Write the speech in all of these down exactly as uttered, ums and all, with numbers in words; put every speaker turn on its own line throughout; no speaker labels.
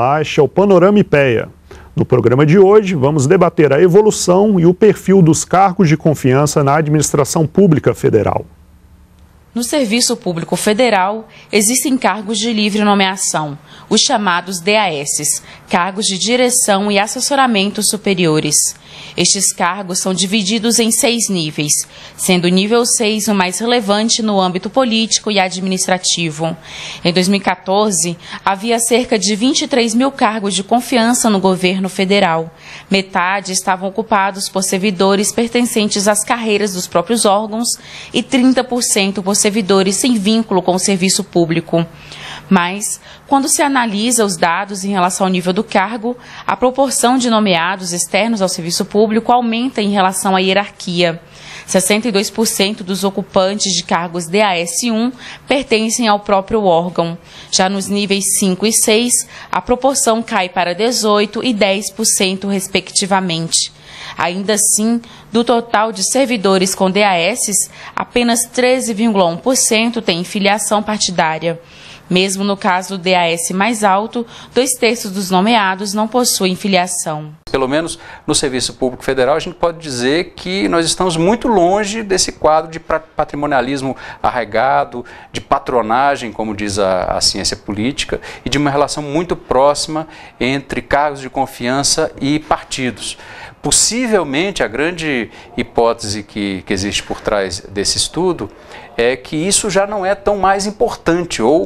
Olá, este é o Panorama IPEA. No programa de hoje, vamos debater a evolução e o perfil dos cargos de confiança na administração pública federal.
No Serviço Público Federal, existem cargos de livre nomeação, os chamados D A Ss, cargos de direção e assessoramento superiores. Estes cargos são divididos em seis níveis, sendo o nível seis o mais relevante no âmbito político e administrativo. Em dois mil e quatorze, havia cerca de vinte e três mil cargos de confiança no governo federal. Metade estavam ocupados por servidores pertencentes às carreiras dos próprios órgãos e trinta por cento por servidores sem vínculo com o serviço público. Mas, quando se analisa os dados em relação ao nível do cargo, a proporção de nomeados externos ao serviço público aumenta em relação à hierarquia. sessenta e dois por cento dos ocupantes de cargos D A S um pertencem ao próprio órgão. Já nos níveis cinco e seis, a proporção cai para dezoito por cento e dez por cento, respectivamente. Ainda assim, do total de servidores com D A Ss, apenas treze vírgula um por cento têm filiação partidária. Mesmo no caso do D A S mais alto, dois terços dos nomeados não possuem filiação.
Pelo menos no Serviço Público Federal, a gente pode dizer que nós estamos muito longe desse quadro de patrimonialismo arraigado, de patronagem, como diz a, a ciência política, e de uma relação muito próxima entre cargos de confiança e partidos. Possivelmente, a grande hipótese que, que existe por trás desse estudo é que isso já não é tão mais importante, ou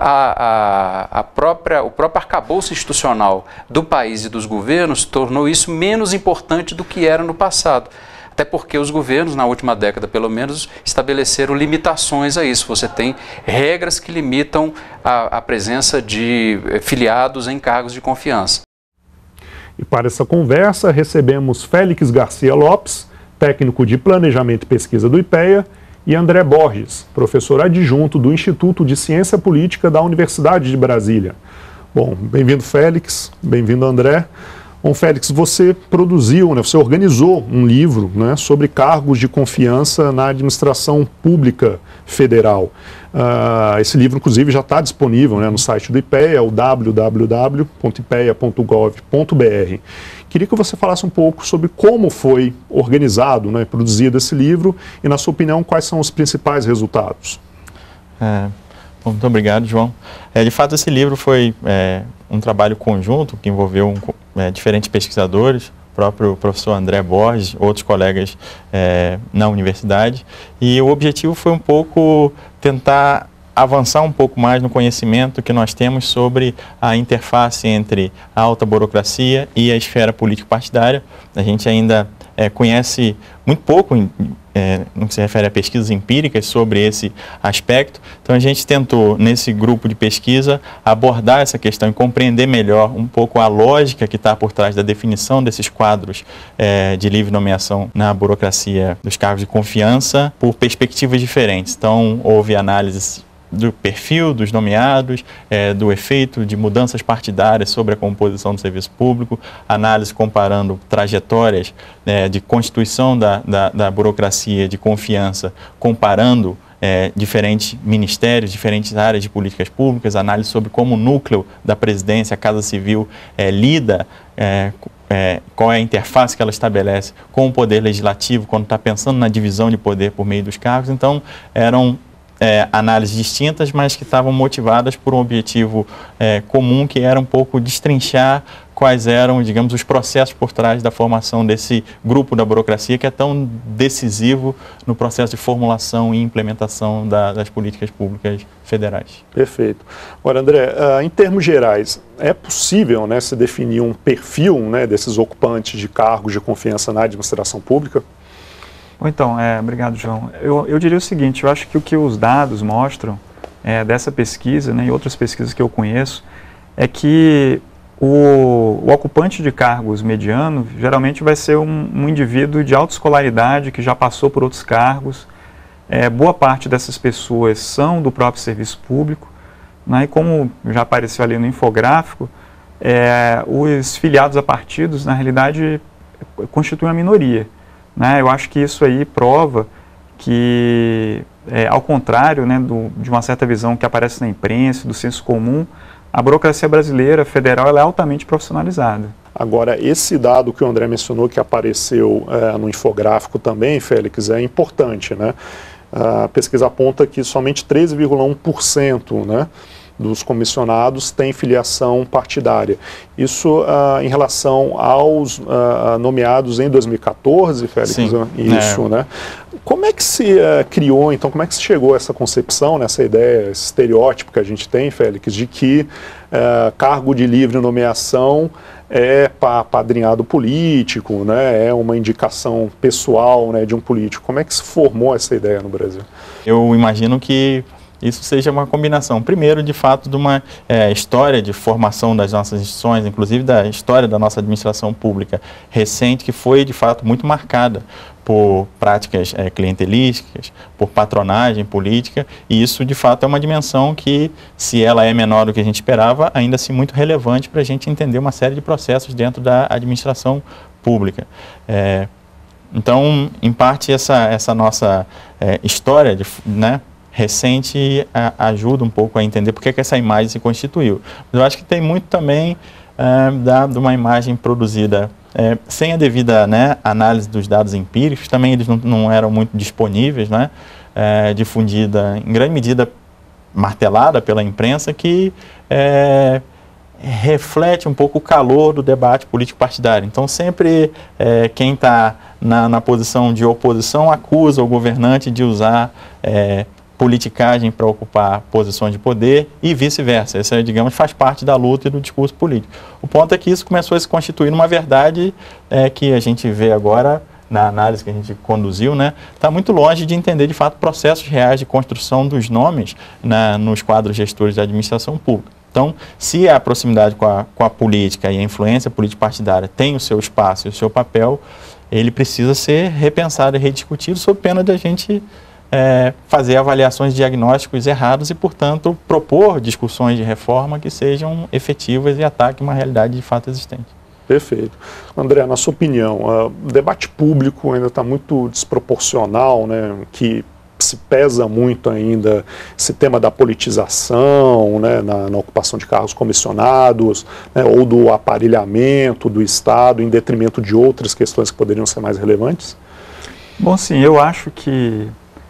a, a, a própria, o próprio arcabouço institucional do país e dos governos tornou isso menos importante do que era no passado. Até porque os governos, na última década pelo menos, estabeleceram limitações a isso. Você tem regras que limitam a, a presença de filiados em cargos de confiança.
E para essa conversa, recebemos Félix Garcia Lopes, técnico de Planejamento e Pesquisa do IPEA, e André Borges, professor adjunto do Instituto de Ciência Política da Universidade de Brasília. Bom, bem-vindo, Félix, bem-vindo, André. Bom, Félix, você produziu, né, você organizou um livro, né, sobre cargos de confiança na administração pública federal. Uh, esse livro, inclusive, já está disponível, né, no site do IPEA, o w w w ponto ipeia ponto gov ponto b r. Queria que você falasse um pouco sobre como foi organizado, né, produzido esse livro e, na sua opinião, quais são os principais resultados.
É, bom, muito obrigado, João. É, de fato, esse livro foi é, um trabalho conjunto que envolveu um, é, diferentes pesquisadores, o próprio professor André Borges, outros colegas é, na universidade, e o objetivo foi um pouco tentar avançar um pouco mais no conhecimento que nós temos sobre a interface entre a alta burocracia e a esfera político-partidária. A gente ainda é, conhece muito pouco em, é, no que se refere a pesquisas empíricas sobre esse aspecto. Então a gente tentou, nesse grupo de pesquisa, abordar essa questão e compreender melhor um pouco a lógica que está por trás da definição desses quadros é, de livre nomeação na burocracia dos cargos de confiança por perspectivas diferentes. Então houve análises do perfil dos nomeados, é, do efeito de mudanças partidárias sobre a composição do serviço público, análise comparando trajetórias né, de constituição da, da, da burocracia de confiança, comparando é, diferentes ministérios, diferentes áreas de políticas públicas, análise sobre como o núcleo da presidência, a Casa Civil, é, lida é, É, qual é a interface que ela estabelece com o poder legislativo, quando está pensando na divisão de poder por meio dos cargos. Então, eram é, análises distintas, mas que estavam motivadas por um objetivo é, comum, que era um pouco destrinchar quais eram, digamos, os processos por trás da formação desse grupo da burocracia, que é tão decisivo no processo de formulação e implementação da, das políticas públicas federais.
Perfeito. Agora, André, uh, em termos gerais, é possível, né, se definir um perfil, né, desses ocupantes de cargos de confiança na administração pública?
Então, é, obrigado, João. Eu, eu diria o seguinte, eu acho que o que os dados mostram é, dessa pesquisa, né, e outras pesquisas que eu conheço, é que o, o ocupante de cargos mediano geralmente vai ser um, um indivíduo de alta escolaridade que já passou por outros cargos. É, boa parte dessas pessoas são do próprio serviço público, né, e como já apareceu ali no infográfico, é, os filiados a partidos, na realidade, constituem a minoria. Né? Eu acho que isso aí prova que, é, ao contrário, né, do, de uma certa visão que aparece na imprensa, do senso comum, a burocracia brasileira, federal, ela é altamente profissionalizada.
Agora, esse dado que o André mencionou, que apareceu é, no infográfico também, Félix, é importante, né? A pesquisa aponta que somente treze vírgula um por cento, né, dos comissionados têm filiação partidária. Isso uh, em relação aos uh, nomeados em dois mil e quatorze, Félix?
Sim.
Isso, é. né? Como é que se uh, criou, então, como é que se chegou a essa concepção, nessa ideia, esse estereótipo que a gente tem, Félix, de que uh, cargo de livre nomeação é pa padrinhado político, né? É uma indicação pessoal, né, de um político? Como é que se formou essa ideia no Brasil?
Eu imagino que isso seja uma combinação, primeiro, de fato, de uma é, história de formação das nossas instituições, inclusive da história da nossa administração pública recente, que foi, de fato, muito marcada por práticas é, clientelísticas, por patronagem política, e isso, de fato, é uma dimensão que, se ela é menor do que a gente esperava, ainda assim muito relevante para a gente entender uma série de processos dentro da administração pública. É, então, em parte, essa, essa nossa é, história, de, né, recente a, ajuda um pouco a entender por que, que essa imagem se constituiu. Mas eu acho que tem muito também é, da, de uma imagem produzida é, sem a devida, né, análise dos dados empíricos, também eles não, não eram muito disponíveis, né, é, difundida em grande medida, martelada pela imprensa, que é, reflete um pouco o calor do debate político-partidário. Então, sempre é, quem está na, na posição de oposição acusa o governante de usar é, politicagem para ocupar posições de poder e vice-versa. Essa, digamos, faz parte da luta e do discurso político. O ponto é que isso começou a se constituir numa verdade é, que a gente vê agora, na análise que a gente conduziu, né, está muito longe de entender, de fato, processos reais de construção dos nomes na, nos quadros gestores da administração pública. Então, se a proximidade com a, com a política e a influência político-partidária tem o seu espaço e o seu papel, ele precisa ser repensado e rediscutido sob pena de a gente É, fazer avaliações diagnósticos errados e, portanto, propor discussões de reforma que sejam efetivas e ataquem uma realidade de fato existente.
Perfeito. André, na sua opinião, o debate público ainda está muito desproporcional, né, que se pesa muito ainda esse tema da politização, né, na, na ocupação de cargos comissionados, né, ou do aparelhamento do Estado em detrimento de outras questões que poderiam ser mais relevantes?
Bom, sim, eu acho que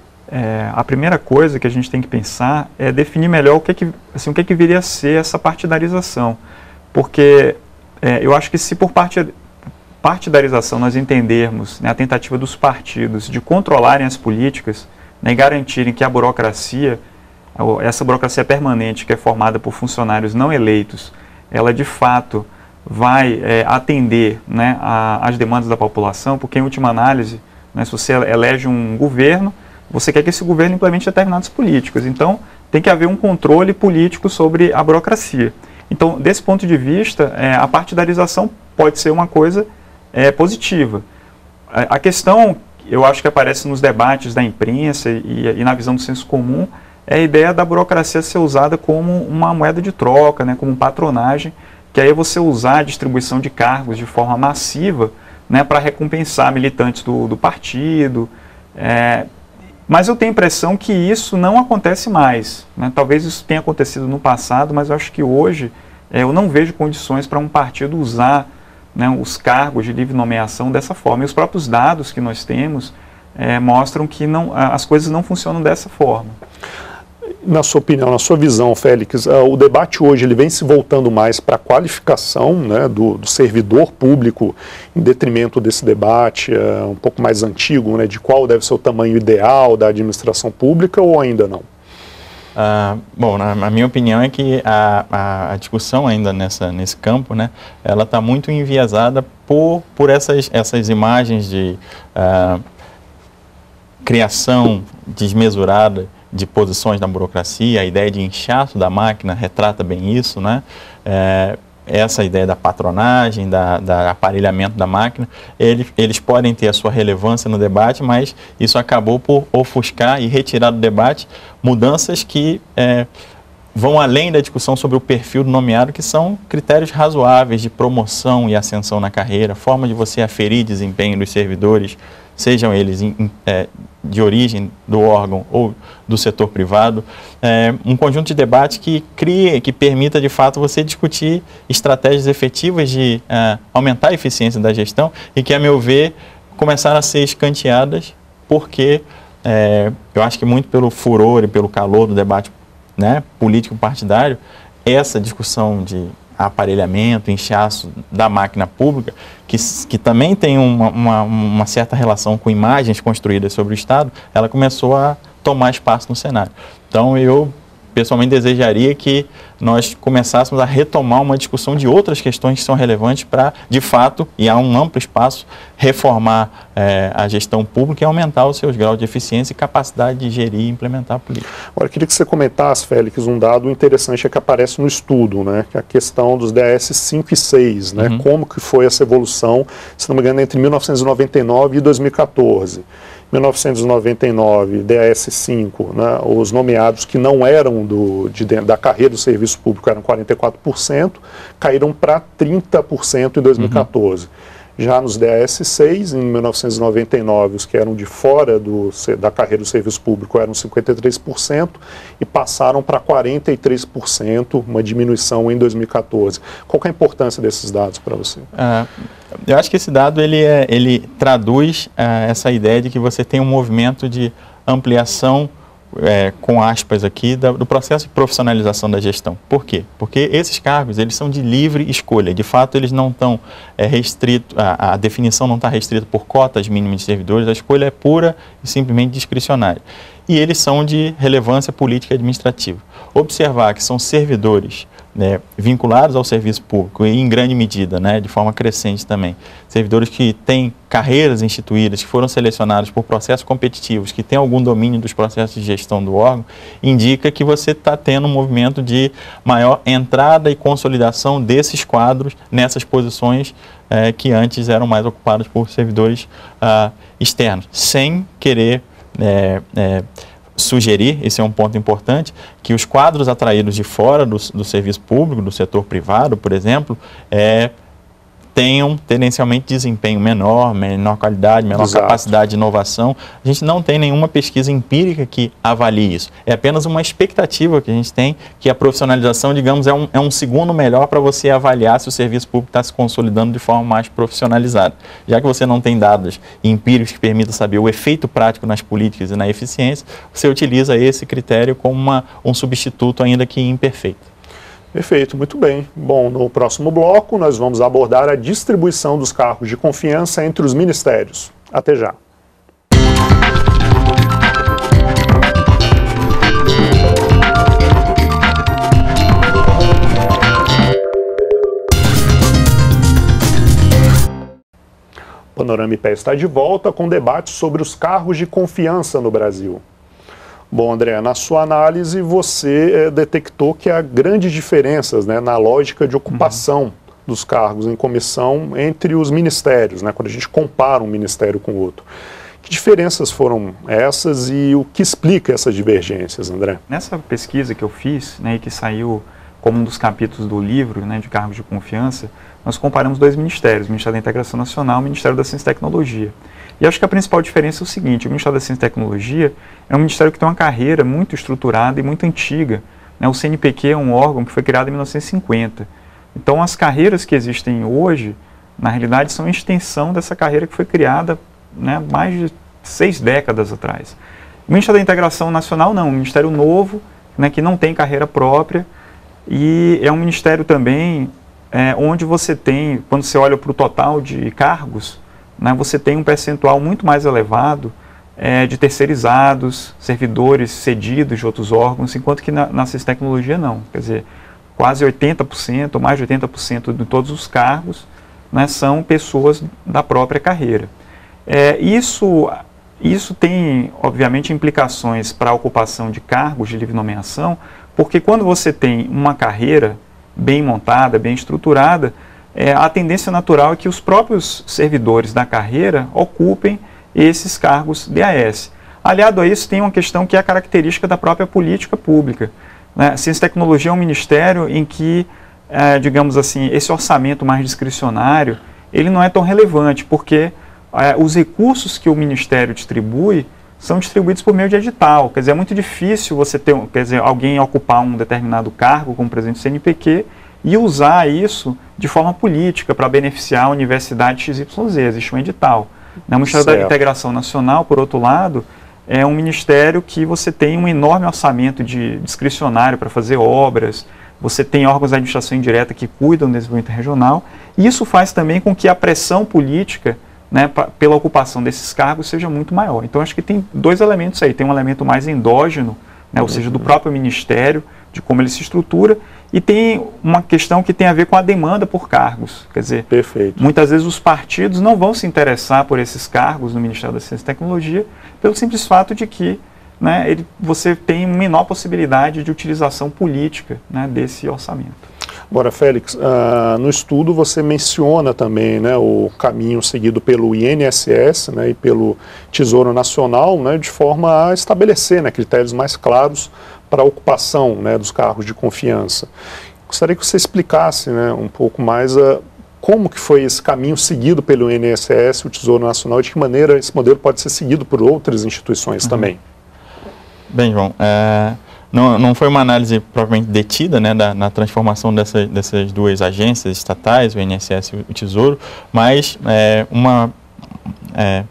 É, a primeira coisa que a gente tem que pensar é definir melhor o que, que, assim, o que, que viria a ser essa partidarização. Porque é, eu acho que se por parte, partidarização nós entendermos, né, a tentativa dos partidos de controlarem as políticas, né, e garantirem que a burocracia, essa burocracia permanente que é formada por funcionários não eleitos, ela de fato vai é, atender, né, a, as demandas da população, porque em última análise, né, se você elege um governo, você quer que esse governo implemente determinadas políticas. Então, tem que haver um controle político sobre a burocracia. Então, desse ponto de vista, é, a partidarização pode ser uma coisa é, positiva. A, a questão, eu acho que aparece nos debates da imprensa e, e na visão do senso comum, é a ideia da burocracia ser usada como uma moeda de troca, né, como patronagem, que aí é você usar a distribuição de cargos de forma massiva, né, para recompensar militantes do, do partido. É, Mas eu tenho a impressão que isso não acontece mais, né? Talvez isso tenha acontecido no passado, mas eu acho que hoje é, eu não vejo condições para um partido usar, né, os cargos de livre nomeação dessa forma. E os próprios dados que nós temos é, mostram que não, as coisas não funcionam dessa forma.
Na sua opinião, na sua visão, Félix, uh, o debate hoje ele vem se voltando mais para a qualificação, né, do, do servidor público, em detrimento desse debate uh, um pouco mais antigo, né, de qual deve ser o tamanho ideal da administração pública, ou ainda não?
Uh, bom, na, na minha opinião é que a, a, a discussão ainda nessa, nesse campo, né, ela está muito enviesada por, por essas, essas imagens de uh, criação desmesurada de posições na burocracia. A ideia de inchaço da máquina retrata bem isso, né? É, essa ideia da patronagem, da, da aparelhamento da máquina, eles, eles podem ter a sua relevância no debate, mas isso acabou por ofuscar e retirar do debate mudanças que é, vão além da discussão sobre o perfil do nomeado, que são critérios razoáveis de promoção e ascensão na carreira, forma de você aferir desempenho dos servidores, sejam eles in, in, é, de origem do órgão ou do setor privado, é, um conjunto de debates que crie, que permita de fato você discutir estratégias efetivas de é, aumentar a eficiência da gestão e que, a meu ver, começaram a ser escanteadas porque é, eu acho que muito pelo furor e pelo calor do debate, né, político partidário, essa discussão de aparelhamento, inchaço da máquina pública, que, que também tem uma, uma, uma certa relação com imagens construídas sobre o Estado, ela começou a tomar espaço no cenário. Então, eu pessoalmente desejaria que nós começássemos a retomar uma discussão de outras questões que são relevantes para, de fato, e há um amplo espaço, reformar é, a gestão pública e aumentar os seus graus de eficiência e capacidade de gerir e implementar a política.
Agora, eu queria que você comentasse, Félix, um dado interessante é que aparece no estudo, né, que é a questão dos D A S cinco e seis, né, uhum. Como que foi essa evolução, se não me engano, entre mil novecentos e noventa e nove e dois mil e quatorze. mil novecentos e noventa e nove, D A S cinco, né, os nomeados que não eram do, de, da carreira do serviço público eram quarenta e quatro por cento, caíram para trinta por cento em dois mil e quatorze. Uhum. Já nos D A S seis, em mil novecentos e noventa e nove, os que eram de fora do, da carreira do serviço público eram cinquenta e três por cento e passaram para quarenta e três por cento, uma diminuição em dois mil e quatorze. Qual que é a importância desses dados para você?
Uh, eu acho que esse dado ele, é, ele traduz uh, essa ideia de que você tem um movimento de ampliação, É, com aspas aqui, da, do processo de profissionalização da gestão. Por quê? Porque esses cargos, eles são de livre escolha. De fato, eles não estão é, restritos, a, a definição não está restrita por cotas mínimas de servidores, a escolha é pura e simplesmente discricionária. E eles são de relevância política e administrativa. Observar que são servidores, né, vinculados ao serviço público e, em grande medida, né, de forma crescente também, servidores que têm carreiras instituídas, que foram selecionados por processos competitivos, que têm algum domínio dos processos de gestão do órgão, indica que você está tendo um movimento de maior entrada e consolidação desses quadros nessas posições eh, que antes eram mais ocupadas por servidores ah, externos, sem querer É, é, sugerir, esse é um ponto importante, que os quadros atraídos de fora do, do serviço público, do setor privado, por exemplo, é, tenham tendencialmente desempenho menor, menor qualidade, menor Exato. Capacidade de inovação. A gente não tem nenhuma pesquisa empírica que avalie isso. É apenas uma expectativa que a gente tem, que a profissionalização, digamos, é um, é um segundo melhor para você avaliar se o serviço público está se consolidando de forma mais profissionalizada. Já que você não tem dados empíricos que permitam saber o efeito prático nas políticas e na eficiência, você utiliza esse critério como uma, um substituto, ainda que imperfeito.
Perfeito, muito bem. Bom, no próximo bloco nós vamos abordar a distribuição dos cargos de confiança entre os ministérios. Até já. O Panorama I P E está de volta com debate sobre os cargos de confiança no Brasil. Bom, André, na sua análise você é, detectou que há grandes diferenças, né, na lógica de ocupação uhum. dos cargos em comissão entre os ministérios, né, quando a gente compara um ministério com o outro. Que diferenças foram essas e o que explica essas divergências, André?
Nessa pesquisa que eu fiz, né, e que saiu como um dos capítulos do livro, né, de cargos de confiança, nós comparamos dois ministérios, o Ministério da Integração Nacional e o Ministério da Ciência e Tecnologia. E acho que a principal diferença é o seguinte: o Ministério da Ciência e Tecnologia é um ministério que tem uma carreira muito estruturada e muito antiga, né? O C N P Q é um órgão que foi criado em mil novecentos e cinquenta. Então, as carreiras que existem hoje, na realidade, são extensão dessa carreira que foi criada, né, mais de seis décadas atrás. O Ministério da Integração Nacional não, é um ministério novo, né, que não tem carreira própria, e é um ministério também é, onde você tem, quando você olha para o total de cargos, né, você tem um percentual muito mais elevado é, de terceirizados, servidores cedidos de outros órgãos, enquanto que na, na ciência e tecnologia não. Quer dizer, quase oitenta por cento, ou mais de oitenta por cento de todos os cargos, né, são pessoas da própria carreira. É, isso, isso tem, obviamente, implicações para a ocupação de cargos de livre nomeação, porque quando você tem uma carreira bem montada, bem estruturada, é, a tendência natural é que os próprios servidores da carreira ocupem esses cargos D A S. Aliado a isso, tem uma questão que é a característica da própria política pública, né? Ciência e Tecnologia é um ministério em que, é, digamos assim, esse orçamento mais discricionário, ele não é tão relevante, porque é, os recursos que o Ministério distribui são distribuídos por meio de edital. Quer dizer, é muito difícil você ter, quer dizer, alguém ocupar um determinado cargo como presidente do C N P Q e usar isso de forma política para beneficiar a Universidade X Y Z. Existe um edital. O Ministério certo. da Integração Nacional, por outro lado, é um ministério que você tem um enorme orçamento de discricionário para fazer obras, você tem órgãos da administração indireta que cuidam do desenvolvimento regional, e isso faz também com que a pressão política, né, pra, pela ocupação desses cargos seja muito maior. Então, acho que tem dois elementos aí. Tem um elemento mais endógeno, né, ou seja, do próprio Ministério, de como ele se estrutura, e tem uma questão que tem a ver com a demanda por cargos. Quer dizer, Perfeito. muitas vezes os partidos não vão se interessar por esses cargos no Ministério da Ciência e Tecnologia, pelo simples fato de que, né, ele, você tem menor possibilidade de utilização política, né, desse orçamento.
Agora, Félix, uh, no estudo você menciona também, né, o caminho seguido pelo I N S S, né, e pelo Tesouro Nacional, né, de forma a estabelecer, né, critérios mais claros para a ocupação, né, dos cargos de confiança. Gostaria que você explicasse, né, um pouco mais uh, como que foi esse caminho seguido pelo I N S S, o Tesouro Nacional, e de que maneira esse modelo pode ser seguido por outras instituições uhum. também.
Bem, João, é... Não, não foi uma análise propriamente detida, né, da, na transformação dessa, dessas duas agências estatais, o I N S S e o Tesouro, mas é, uma, é,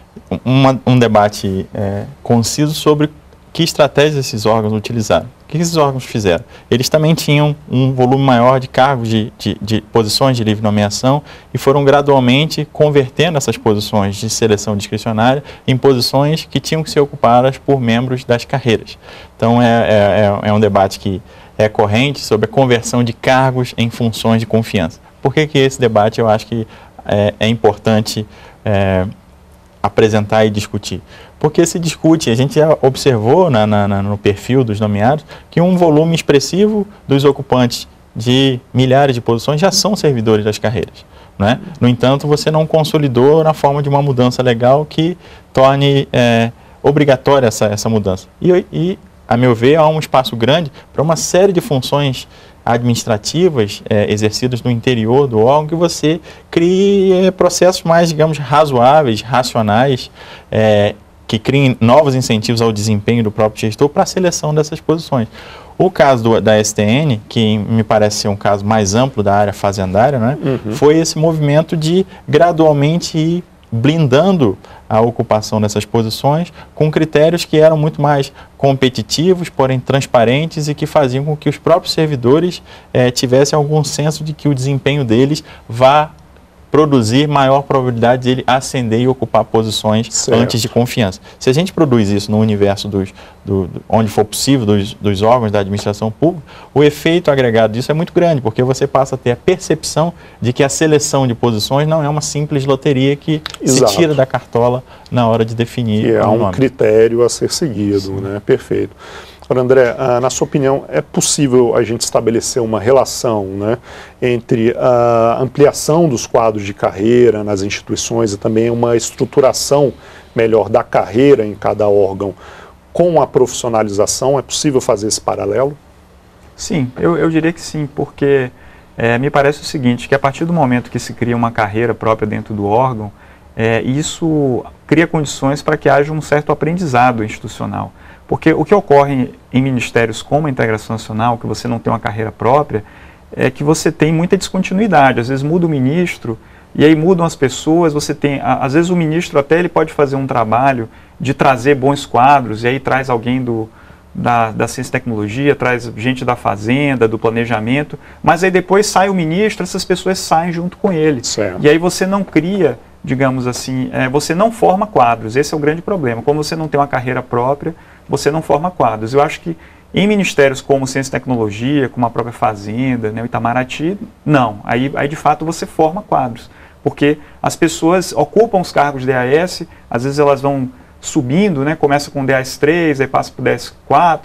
uma, um debate é, conciso sobre que estratégias esses órgãos utilizaram. O que esses órgãos fizeram? Eles também tinham um volume maior de cargos, de, de, de posições de livre nomeação, e foram gradualmente convertendo essas posições de seleção discricionária em posições que tinham que ser ocupadas por membros das carreiras. Então é, é, é um debate que é corrente sobre a conversão de cargos em funções de confiança. Por que que esse debate eu acho que é, é importante é, apresentar e discutir? Porque se discute, a gente já observou na, na, no perfil dos nomeados que um volume expressivo dos ocupantes de milhares de posições já são servidores das carreiras, né? No entanto, você não consolidou na forma de uma mudança legal que torne é, obrigatória essa, essa mudança. E, e, a meu ver, há um espaço grande para uma série de funções administrativas é, exercidas no interior do órgão que você crie é, processos mais, digamos, razoáveis, racionais, é, que criem novos incentivos ao desempenho do próprio gestor para a seleção dessas posições. O caso do, da S T N, que me parece ser um caso mais amplo da área fazendária, né, uhum. foi esse movimento de gradualmente ir blindando a ocupação dessas posições com critérios que eram muito mais competitivos, porém transparentes e que faziam com que os próprios servidores eh, tivessem algum senso de que o desempenho deles vá produzir maior probabilidade de ele ascender e ocupar posições certo. Antes de confiança. Se a gente produz isso no universo dos, do, do, onde for possível dos, dos órgãos da administração pública, o efeito agregado disso é muito grande, porque você passa a ter a percepção de que a seleção de posições não é uma simples loteria que Exato. Se tira da cartola na hora de definir
que é um nome. Critério a ser seguido, Sim. né? Perfeito. Agora, André, na sua opinião, é possível a gente estabelecer uma relação, né, entre a ampliação dos quadros de carreira nas instituições e também uma estruturação melhor da carreira em cada órgão com a profissionalização? É possível fazer esse paralelo?
Sim, eu, eu diria que sim, porque é, me parece o seguinte, que a partir do momento que se cria uma carreira própria dentro do órgão, é, isso cria condições para que haja um certo aprendizado institucional. Porque o que ocorre em ministérios como a Integração Nacional, que você não tem uma carreira própria, é que você tem muita descontinuidade. Às vezes muda o ministro, e aí mudam as pessoas, você tem, às vezes o ministro até ele pode fazer um trabalho de trazer bons quadros, e aí traz alguém do, da, da ciência e tecnologia, traz gente da fazenda, do planejamento, mas aí depois sai o ministro, essas pessoas saem junto com ele. Certo. E aí você não cria, digamos assim, é, você não forma quadros, esse é o grande problema. Como você não tem uma carreira própria, você não forma quadros. Eu acho que em ministérios como Ciência e Tecnologia, como a própria Fazenda, né, o Itamaraty, não. Aí, aí de fato você forma quadros, porque as pessoas ocupam os cargos de D A S, às vezes elas vão subindo, né, começa com D A S três, aí passa para o D A S quatro,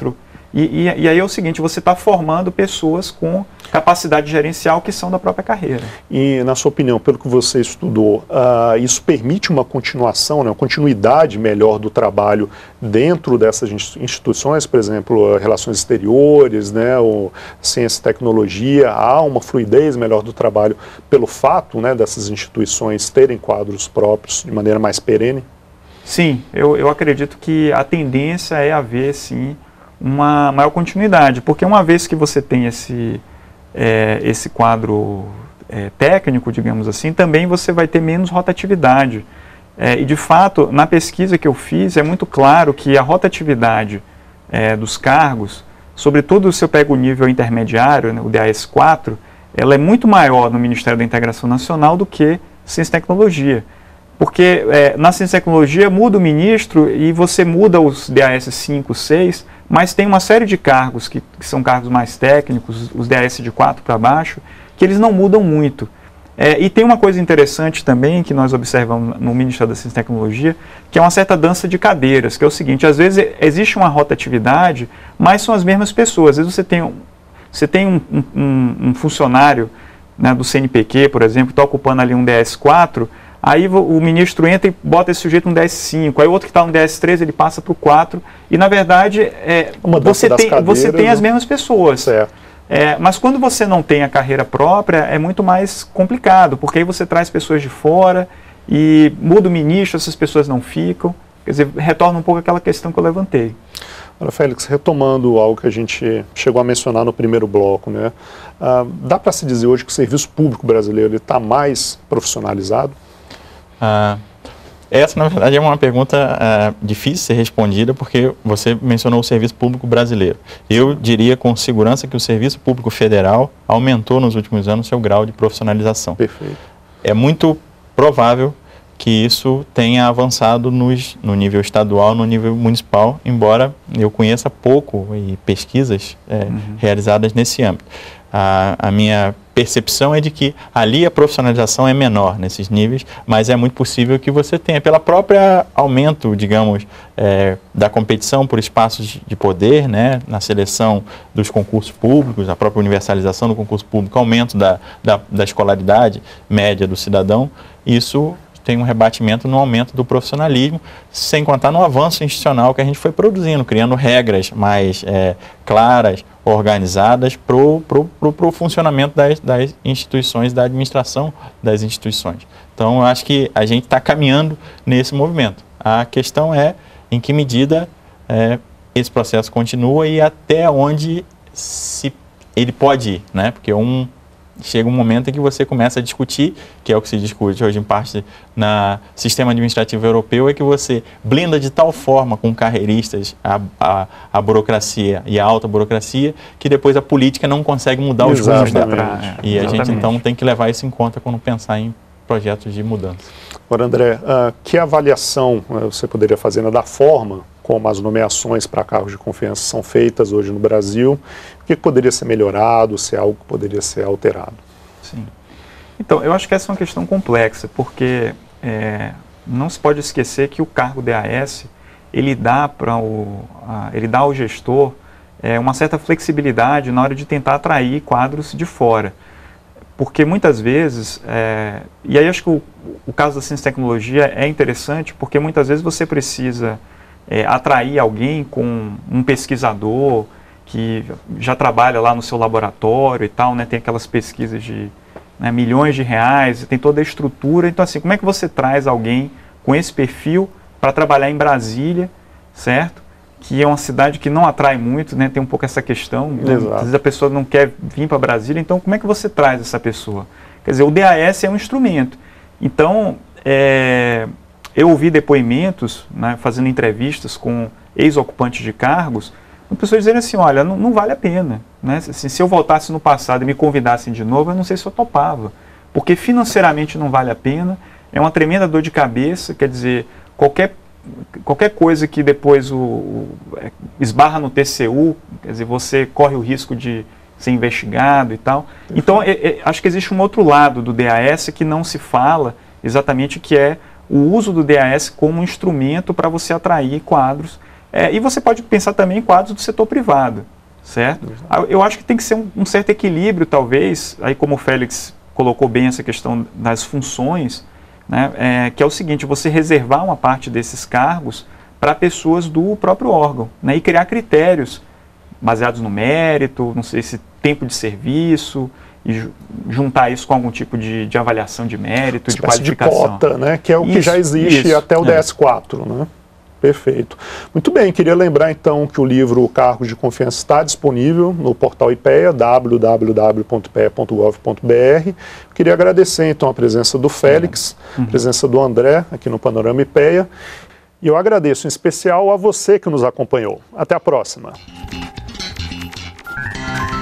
E, e, e aí é o seguinte, você está formando pessoas com capacidade gerencial que são da própria carreira.
E, na sua opinião, pelo que você estudou, uh, isso permite uma continuação, né, uma continuidade melhor do trabalho dentro dessas instituições, por exemplo, relações exteriores, né, ou ciência e tecnologia, há uma fluidez melhor do trabalho pelo fato, né, dessas instituições terem quadros próprios de maneira mais perene?
Sim, eu, eu acredito que a tendência é haver, sim, uma maior continuidade, porque uma vez que você tem esse, é, esse quadro é, técnico, digamos assim, também você vai ter menos rotatividade. É, e, de fato, na pesquisa que eu fiz, é muito claro que a rotatividade é, dos cargos, sobretudo se eu pego o nível intermediário, né, o D A S quatro, ela é muito maior no Ministério da Integração Nacional do que Ciência e Tecnologia. Porque é, na Ciência e Tecnologia muda o ministro e você muda os D A S cinco, seis, mas tem uma série de cargos que, que são cargos mais técnicos, os D A S de quatro para baixo, que eles não mudam muito. É, e tem uma coisa interessante também que nós observamos no Ministério da Ciência e Tecnologia, que é uma certa dança de cadeiras, que é o seguinte, às vezes existe uma rotatividade, mas são as mesmas pessoas. Às vezes você tem, você tem um, um, um funcionário, né, do C N P Q, por exemplo, que está ocupando ali um D A S quatro, aí o ministro entra e bota esse sujeito no D A S cinco, aí o outro que está no D A S três, ele passa para o quatro, e na verdade é, você, tem, você tem as mesmas pessoas. É, mas quando você não tem a carreira própria, é muito mais complicado, porque aí você traz pessoas de fora e muda o ministro, essas pessoas não ficam, quer dizer, retorna um pouco aquela questão que eu levantei.
Olha, Félix, retomando algo que a gente chegou a mencionar no primeiro bloco, né? Ah, dá para se dizer hoje que o serviço público brasileiro está mais profissionalizado?
Ah, essa, na verdade, é uma pergunta ah, difícil de ser respondida, porque você mencionou o serviço público brasileiro. Eu diria com segurança que o serviço público federal aumentou nos últimos anos seu grau de profissionalização.
Perfeito.
É muito provável que isso tenha avançado nos, no nível estadual, no nível municipal, embora eu conheça pouco e pesquisas é, uhum. realizadas nesse âmbito. A, a minha percepção é de que ali a profissionalização é menor nesses níveis, mas é muito possível que você tenha, pela própria aumento, digamos, é, da competição por espaços de poder, né, na seleção dos concursos públicos, a própria universalização do concurso público, aumento da, da, da escolaridade média do cidadão, isso tem um rebatimento no aumento do profissionalismo, sem contar no avanço institucional que a gente foi produzindo, criando regras mais é, claras, organizadas para o pro, pro, pro funcionamento das, das instituições, da administração das instituições. Então, eu acho que a gente está caminhando nesse movimento. A questão é em que medida é, esse processo continua e até onde se, ele pode ir, né? Porque um... chega um momento em que você começa a discutir, que é o que se discute hoje em parte no sistema administrativo europeu, é que você blinda de tal forma com carreiristas a, a, a burocracia e a alta burocracia, que depois a política não consegue mudar os rumos dela. E a gente então tem que levar isso em conta quando pensar em projetos de mudança.
Agora, André, uh, que avaliação uh, você poderia fazer, né, da forma como as nomeações para cargos de confiança são feitas hoje no Brasil? O que poderia ser melhorado, se é algo que poderia ser alterado?
Sim. Então, eu acho que essa é uma questão complexa, porque é, não se pode esquecer que o cargo D A S, ele dá, para o, a, ele dá ao gestor é, uma certa flexibilidade na hora de tentar atrair quadros de fora. Porque muitas vezes, é, e aí acho que o, o caso da ciência e tecnologia é interessante, porque muitas vezes você precisa é, atrair alguém com um pesquisador que já trabalha lá no seu laboratório e tal, né, tem aquelas pesquisas de né, milhões de reais, tem toda a estrutura. Então, assim, como é que você traz alguém com esse perfil para trabalhar em Brasília, certo? Que é uma cidade que não atrai muito, né? Tem um pouco essa questão, né? Às vezes a pessoa não quer vir para Brasília, então como é que você traz essa pessoa? Quer dizer, o D A S é um instrumento. Então, é, eu ouvi depoimentos, né, fazendo entrevistas com ex-ocupantes de cargos, pessoas dizendo assim, olha, não, não vale a pena. Né? Assim, se eu voltasse no passado e me convidassem de novo, eu não sei se eu topava. Porque financeiramente não vale a pena, é uma tremenda dor de cabeça, quer dizer, qualquer qualquer coisa que depois o, o, esbarra no T C U, quer dizer, você corre o risco de ser investigado e tal. Então, é, é, acho que existe um outro lado do D A S que não se fala exatamente, que é o uso do D A S como um instrumento para você atrair quadros É, e você pode pensar também em quadros do setor privado, certo? Eu acho que tem que ser um, um certo equilíbrio, talvez, aí como o Félix colocou bem essa questão das funções, né, é, que é o seguinte, você reservar uma parte desses cargos para pessoas do próprio órgão, né, e criar critérios baseados no mérito, não sei se tempo de serviço, e juntar isso com algum tipo de, de avaliação de mérito, de qualificação.
De cota, né, que é o
isso,
que já existe
isso,
até o
é.
D S quatro, né? Perfeito. Muito bem, queria lembrar então que o livro Cargos de Confiança está disponível no portal IPEA, w w w ponto ipea ponto gov ponto b r. Queria agradecer então a presença do Félix, uhum. a presença do André aqui no Panorama IPEA, e eu agradeço em especial a você que nos acompanhou. Até a próxima.